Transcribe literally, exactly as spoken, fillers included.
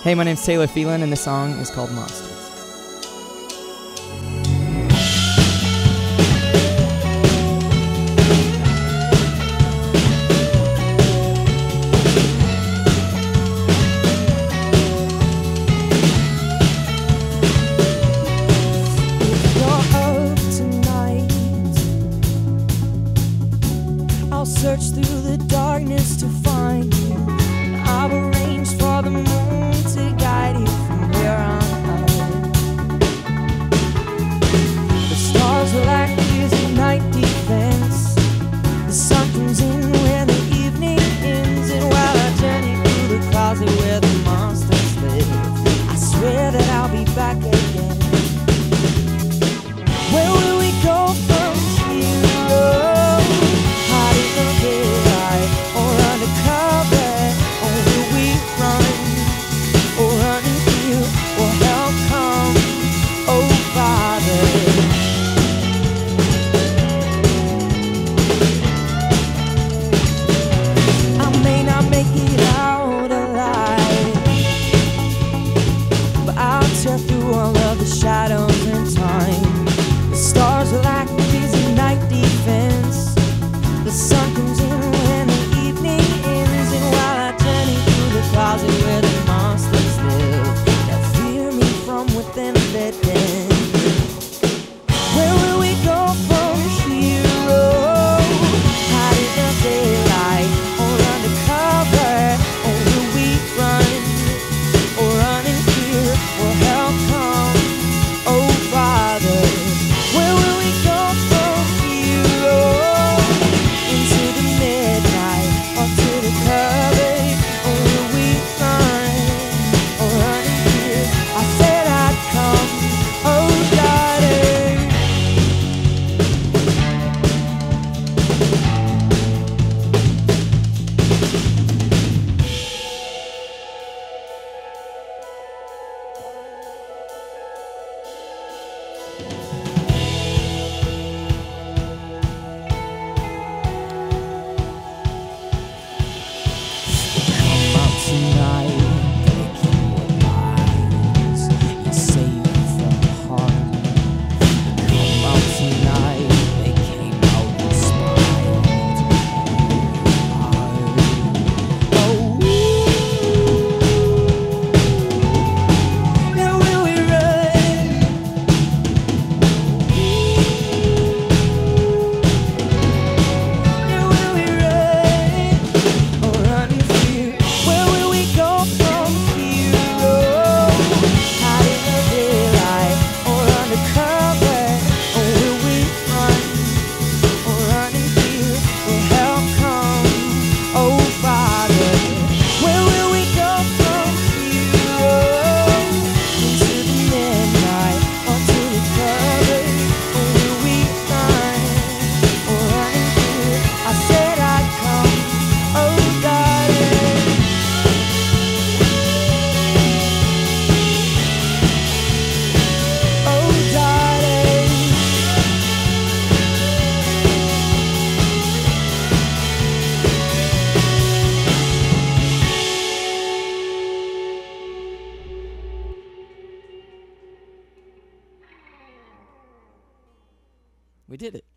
Hey, my name's Taylor Phelan, and this song is called Monsters. Search through the darkness to find you. And I've arranged for the moon to guide you from where I'm hiding. The stars will act as a night defense. The sun comes in when the evening ends, and while I journey through the closet where the monsters live, I swear that I'll be back again. Where will we go from here? Through all of the shadows and time, the stars will act as a night defense. The sun comes in when the evening ends, and while I journey through the closet where the monsters live, they'll fear me from within their den. Where will we go from here? Oh, hide in the daylight or undercover, or will we run or run in fear? Or help come, oh Father. Where will we go from here? Oh, into the midnight or to the cover, or will we run or run in fear? I said I'd come, oh Daddy. Come out tonight, breaking your eyes, and save from harm. Come out tonight, they came out and smiled. Oh, now will we run? Now will we run or run in fear? Where will we go from here? Oh, hide in the daylight or undercover, or will we run or run in fear? Will help come, oh Father? Where will we go from here? Oh, into the midnight or to the cover, or will we run or run in fear? I said I'd come, oh darling. Oh darling. We did it.